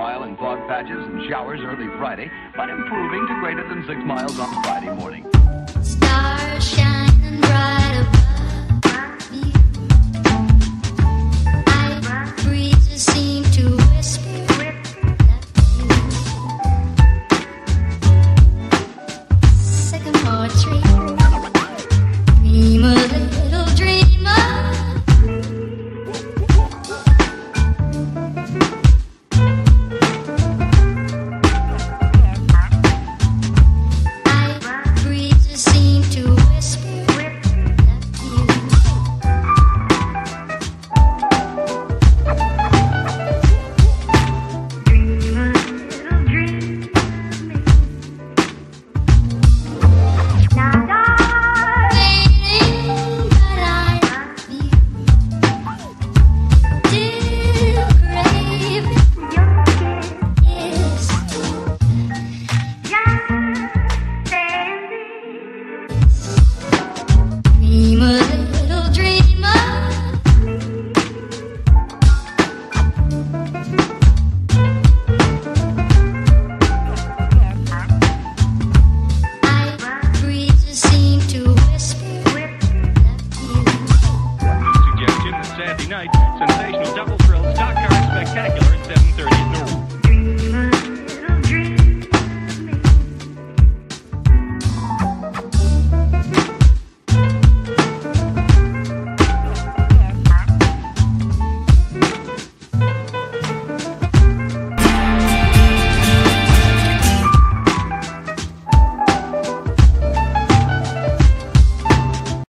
mile in fog patches and showers early Friday, but improving to greater than 6 miles on Friday morning. Stars shining bright.